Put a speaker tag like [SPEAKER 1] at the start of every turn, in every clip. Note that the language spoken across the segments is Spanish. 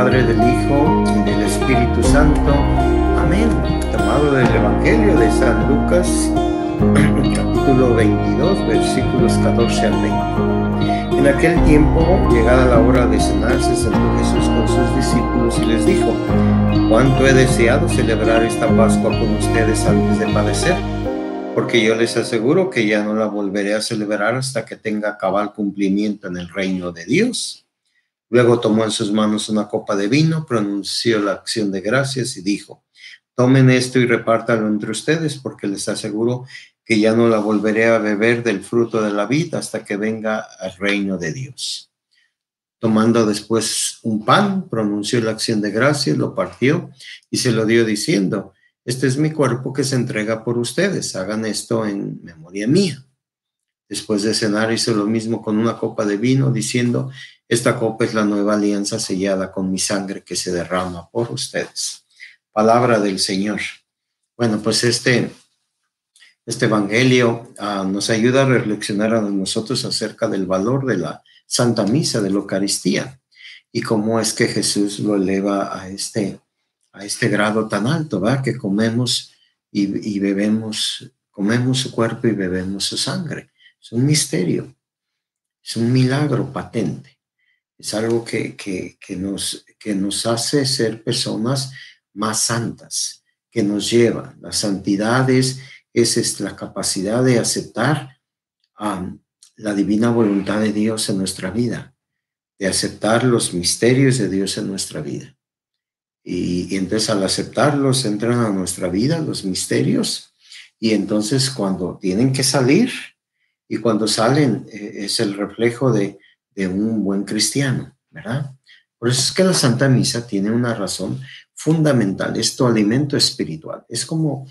[SPEAKER 1] Padre, del Hijo y del Espíritu Santo. Amén. Tomado del Evangelio de San Lucas, capítulo 22, versículos 14 al 20. En aquel tiempo, llegada la hora de cenar, se sentó Jesús con sus discípulos y les dijo: «Cuánto he deseado celebrar esta Pascua con ustedes antes de padecer, porque yo les aseguro que ya no la volveré a celebrar hasta que tenga cabal cumplimiento en el reino de Dios». Luego tomó en sus manos una copa de vino, pronunció la acción de gracias y dijo: «Tomen esto y repártalo entre ustedes, porque les aseguro que ya no la volveré a beber del fruto de la vid hasta que venga el reino de Dios». Tomando después un pan, pronunció la acción de gracias, lo partió y se lo dio diciendo: «Este es mi cuerpo que se entrega por ustedes, hagan esto en memoria mía». Después de cenar hizo lo mismo con una copa de vino, diciendo: «Esta copa es la nueva alianza sellada con mi sangre que se derrama por ustedes». Palabra del Señor. Bueno, pues este evangelio nos ayuda a reflexionar a nosotros acerca del valor de la Santa Misa, de la Eucaristía, y cómo es que Jesús lo eleva a este grado tan alto, ¿verdad? Que comemos y bebemos, comemos su cuerpo y bebemos su sangre. Es un misterio, es un milagro patente. Es algo que nos hace ser personas más santas, que nos lleva. La santidad es la capacidad de aceptar la divina voluntad de Dios en nuestra vida, de aceptar los misterios de Dios en nuestra vida. Y entonces al aceptarlos entran a nuestra vida los misterios, y entonces cuando tienen que salir, y cuando salen es el reflejo de un buen cristiano, ¿verdad? Por eso es que la Santa Misa tiene una razón fundamental, es tu alimento espiritual. Es como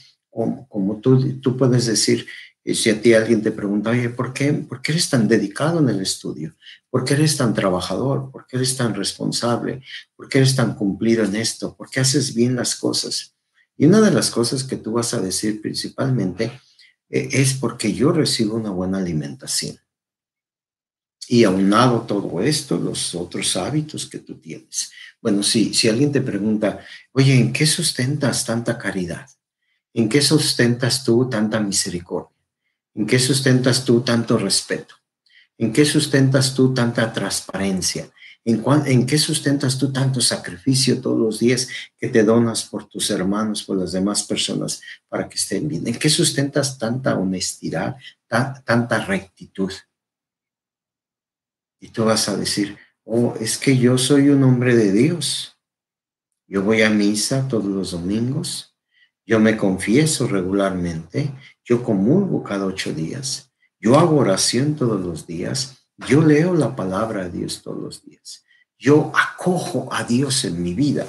[SPEAKER 1] tú puedes decir, si a ti alguien te pregunta: «Oye, ¿por qué eres tan dedicado en el estudio? ¿Por qué eres tan trabajador? ¿Por qué eres tan responsable? ¿Por qué eres tan cumplido en esto? ¿Por qué haces bien las cosas?». Y una de las cosas que tú vas a decir principalmente es porque yo recibo una buena alimentación. Y aunado todo esto, los otros hábitos que tú tienes. Bueno, si alguien te pregunta: «Oye, ¿en qué sustentas tanta caridad? ¿En qué sustentas tú tanta misericordia? ¿En qué sustentas tú tanto respeto? ¿En qué sustentas tú tanta transparencia? ¿En qué sustentas tú tanto sacrificio todos los días que te donas por tus hermanos, por las demás personas, para que estén bien? ¿En qué sustentas tanta honestidad, tanta rectitud?». Y tú vas a decir: «Oh, es que yo soy un hombre de Dios. Yo voy a misa todos los domingos. Yo me confieso regularmente. Yo comulgo cada 8 días. Yo hago oración todos los días. Yo leo la palabra de Dios todos los días. Yo acojo a Dios en mi vida».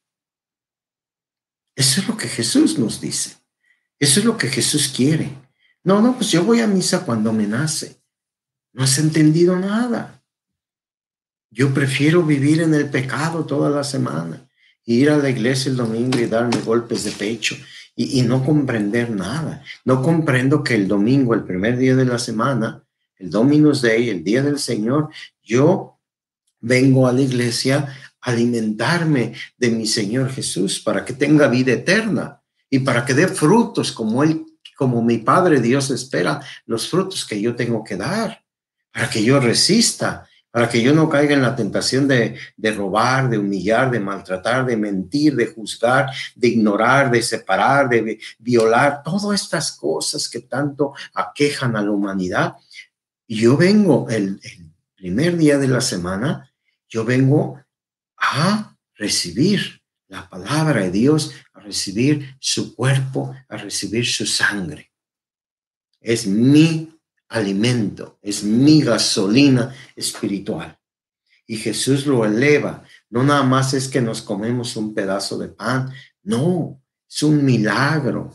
[SPEAKER 1] Eso es lo que Jesús nos dice. Eso es lo que Jesús quiere. No, pues yo voy a misa cuando me nace. No has entendido nada. Yo prefiero vivir en el pecado toda la semana, ir a la iglesia el domingo y darme golpes de pecho y no comprender nada. No comprendo que el domingo, el primer día de la semana, el Dominus Dei, el día del Señor, yo vengo a la iglesia a alimentarme de mi Señor Jesús para que tenga vida eterna y para que dé frutos como mi Padre Dios espera, los frutos que yo tengo que dar, para que yo resista, para que yo no caiga en la tentación de robar, de humillar, de maltratar, de mentir, de juzgar, de ignorar, de separar, de violar, todas estas cosas que tanto aquejan a la humanidad. Y yo vengo el primer día de la semana, yo vengo a recibir la palabra de Dios, a recibir su cuerpo, a recibir su sangre. Es mi alimento, es mi gasolina espiritual. Y Jesús lo eleva. No nada más es que nos comemos un pedazo de pan. No, es un milagro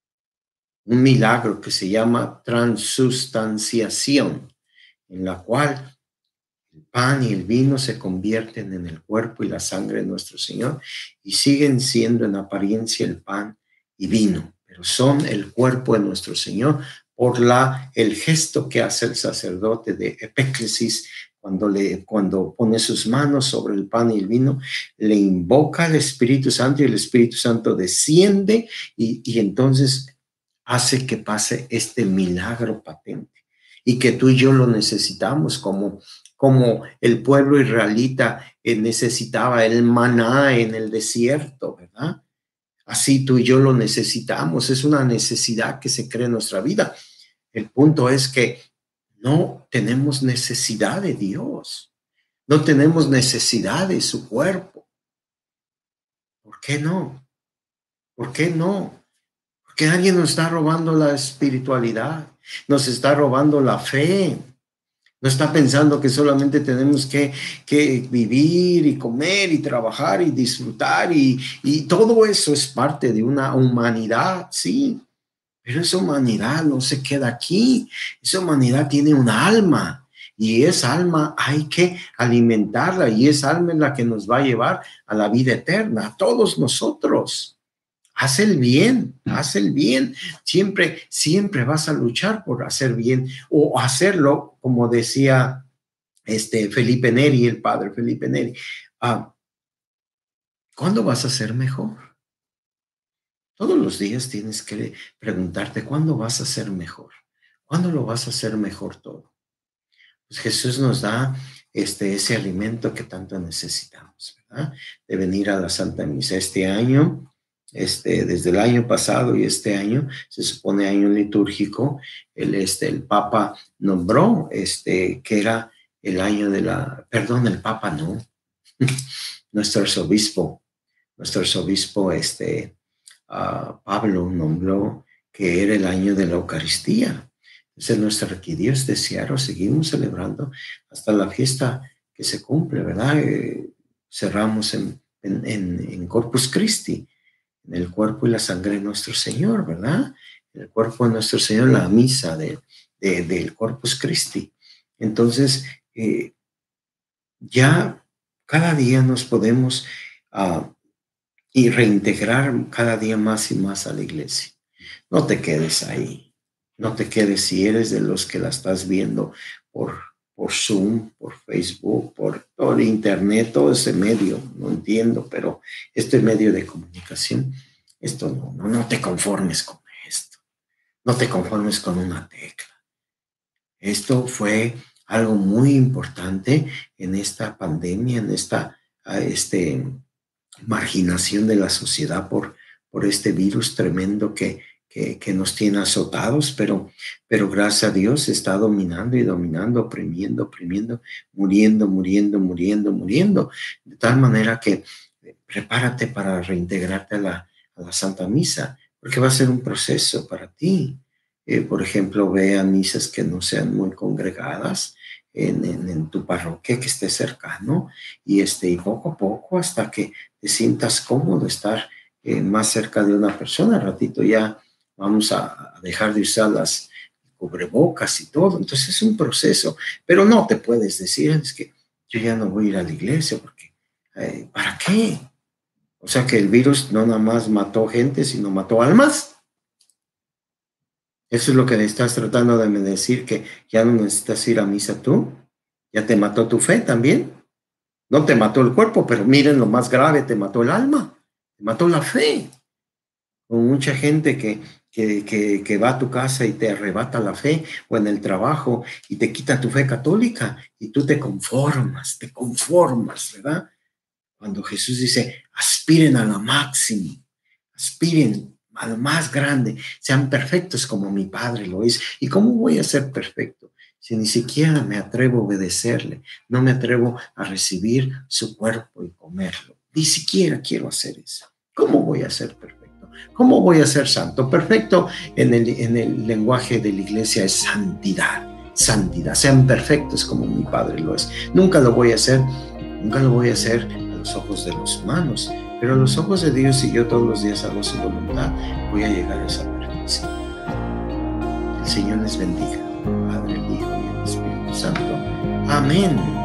[SPEAKER 1] que se llama transustanciación, en la cual el pan y el vino se convierten en el cuerpo y la sangre de nuestro Señor y siguen siendo en apariencia el pan y vino, pero son el cuerpo de nuestro Señor por el gesto que hace el sacerdote de epéclesis cuando pone sus manos sobre el pan y el vino, le invoca al Espíritu Santo y el Espíritu Santo desciende y entonces hace que pase este milagro patente y que tú y yo lo necesitamos como el pueblo israelita necesitaba el maná en el desierto, ¿verdad? Así tú y yo lo necesitamos, es una necesidad que se crea en nuestra vida. El punto es que no tenemos necesidad de Dios, no tenemos necesidad de su cuerpo. ¿Por qué no? ¿Por qué no? Porque alguien nos está robando la espiritualidad, nos está robando la fe. No está pensando que solamente tenemos que vivir y comer y trabajar y disfrutar y todo eso es parte de una humanidad, sí. Pero esa humanidad no se queda aquí. Esa humanidad tiene una alma y esa alma hay que alimentarla y esa alma es la que nos va a llevar a la vida eterna, a todos nosotros. Haz el bien, haz el bien. Siempre, siempre vas a luchar por hacer bien o hacerlo, como decía Felipe Neri, el padre Felipe Neri. ¿Cuándo vas a ser mejor? Todos los días tienes que preguntarte, ¿cuándo vas a ser mejor? ¿Cuándo lo vas a hacer mejor todo? Pues Jesús nos da ese alimento que tanto necesitamos, ¿verdad? De venir a la Santa Misa. Este año, desde el año pasado y este año, se supone año litúrgico, el Papa nombró que era el año de el Papa no, nuestro arzobispo, Pablo nombró que era el año de la Eucaristía. Entonces nuestra arquidiócesis seguimos celebrando hasta la fiesta que se cumple, ¿verdad? Cerramos en Corpus Christi, en el cuerpo y la sangre de nuestro Señor, ¿verdad? En el cuerpo de nuestro Señor, la misa del Corpus Christi. Entonces, ya cada día nos podemos y reintegrar cada día más y más a la iglesia. No te quedes ahí, no te quedes si eres de los que la estás viendo por Zoom, por Facebook, por todo el internet, todo ese medio, no entiendo, pero este medio de comunicación, esto no te conformes con esto, no te conformes con una tecla. Esto fue algo muy importante en esta pandemia, en esta marginación de la sociedad por este virus tremendo que nos tiene azotados, pero gracias a Dios está dominando y dominando, oprimiendo, muriendo, de tal manera que prepárate para reintegrarte a la Santa Misa, porque va a ser un proceso para ti. Por ejemplo, ve a misas que no sean muy congregadas, en tu parroquia que esté cercano y poco a poco hasta que te sientas cómodo estar más cerca de una persona. Al ratito ya vamos a dejar de usar las cubrebocas y todo. Entonces es un proceso, pero no te puedes decir, es que yo ya no voy a ir a la iglesia porque ¿para qué? O sea que el virus no nada más mató gente, sino mató almas. Eso es lo que le estás tratando de decir, que ya no necesitas ir a misa tú. Ya te mató tu fe también. No te mató el cuerpo, pero miren lo más grave, te mató el alma, te mató la fe. Con mucha gente que va a tu casa y te arrebata la fe, o en el trabajo y te quita tu fe católica y tú te conformas, ¿verdad? Cuando Jesús dice, aspiren a lo máximo, aspiren a lo más grande, sean perfectos como mi Padre lo es. ¿Y cómo voy a ser perfecto si ni siquiera me atrevo a obedecerle? No me atrevo a recibir su cuerpo y comerlo. Ni siquiera quiero hacer eso. ¿Cómo voy a ser perfecto? ¿Cómo voy a ser santo? Perfecto en el lenguaje de la iglesia es santidad. Santidad. Sean perfectos como mi Padre lo es. Nunca lo voy a hacer a los ojos de los humanos. Pero a los ojos de Dios, si yo todos los días hago su voluntad, voy a llegar a esa perfección. El Señor les bendiga, Padre, el Hijo y el Espíritu Santo. Amén.